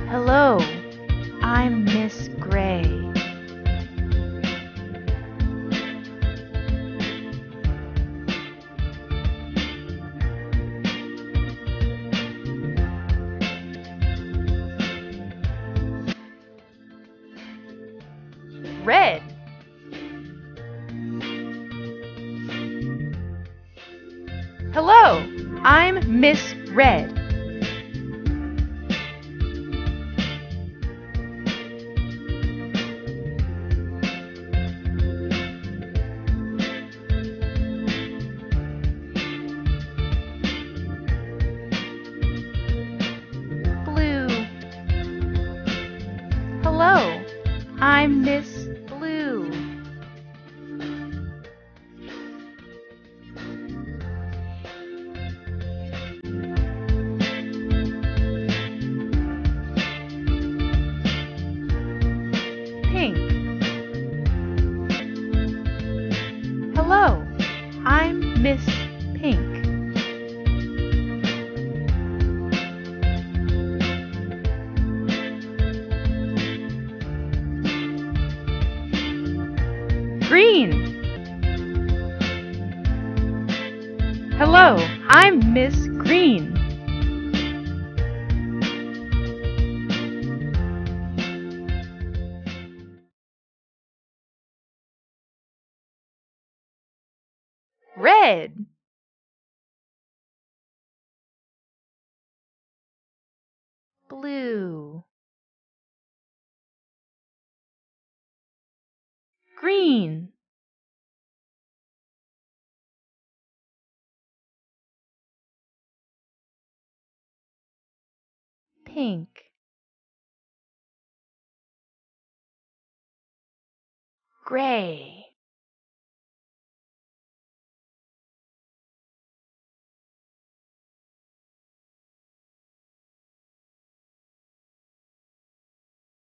Hello, I'm Miss Gray. Red. Hello, I'm Miss Red. Blue. Hello, I'm Miss Blue. Pink. Hello, I'm Miss Pink. Green. Hello, I'm Miss Green. Red. Blue. Green. Pink. Gray.